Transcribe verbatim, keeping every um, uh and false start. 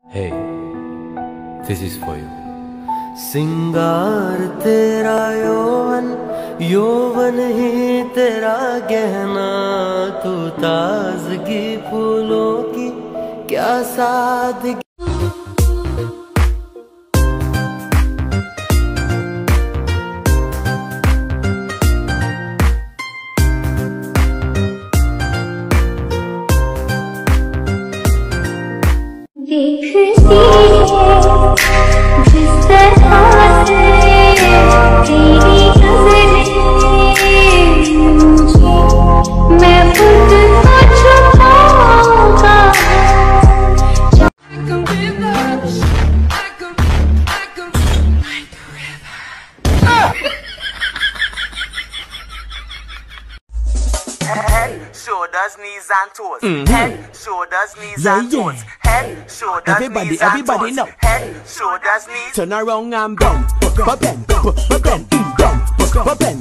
Hey, this is for you. सिंगार तेरा यौवन, यौवन ही तेरा गहना, तू ताजगी फूलों की क्या सादगी। देखती है जिस तरह से तेरी नजरें मुझे, मैं खुद को छुपाऊंगा। Head, shoulders, knees and toes. Mm-hmm. Head, shoulders, knees yeah, and toes. Yeah. Head, shoulders, everybody, knees everybody and toes. Know. Head, shoulders, knees. Turn around and bend, bend, bend, bend, bend, bend, bend.